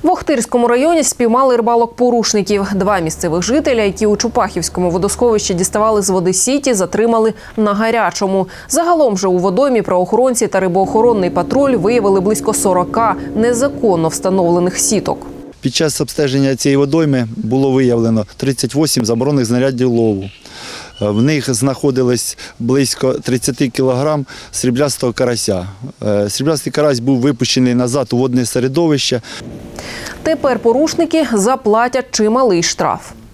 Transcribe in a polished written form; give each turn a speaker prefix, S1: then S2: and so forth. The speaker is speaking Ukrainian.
S1: В Охтирському районі спіймали рибалок-порушників. Два місцевих жителя, які у Чупахівському водосховищі діставали з води сіті, затримали на гарячому. Загалом же у водоймі правоохоронці та рибоохоронний патруль виявили близько 40 незаконно встановлених сіток.
S2: Під час обстеження цієї водойми було виявлено 38 заборонених знаряддів лову. В них знаходилось близько 30 кг сріблястого карася. Сріблястий карась був випущений назад у водне середовище.
S1: Тепер порушники заплатять чималий штраф.